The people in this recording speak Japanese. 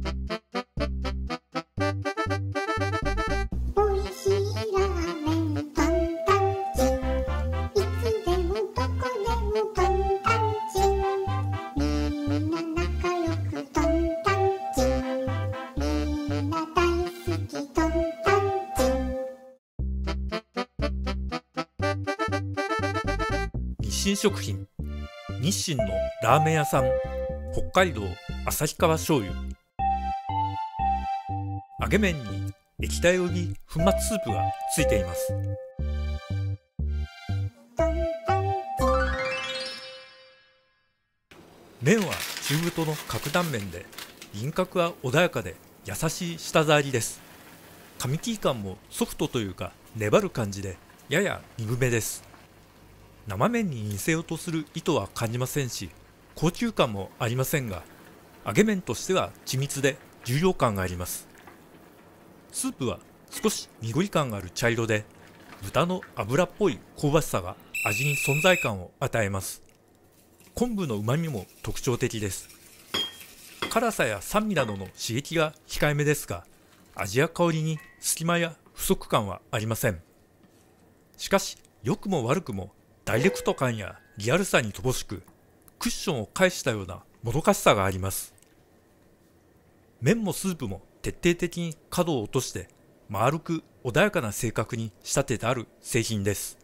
おいしいラーメントンタンチン、いつでもどこでもトンタンチン、みんな仲良くトンタンチン、みんな大好きトンタンチン。 日清食品、日清のラーメン屋さん、北海道旭川醤油。揚げ麺に液体および粉末スープがついています。麺は中太の角断麺で、輪郭は穏やかで優しい舌触りです。噛み切り感もソフトというか粘る感じで、やや鈍めです。生麺に似せようとする意図は感じませんし、高級感もありませんが、揚げ麺としては緻密で重量感があります。スープは少し濁り感がある茶色で、豚の脂っぽい香ばしさが味に存在感を与えます。昆布の旨味も特徴的です。辛さや酸味などの刺激が控えめですが、味や香りに隙間や不足感はありません。しかし良くも悪くもダイレクト感やリアルさに乏しく、クッションを返したようなもどかしさがあります。麺もスープも徹底的に角を落として丸く穏やかな性格に仕立ててある製品です。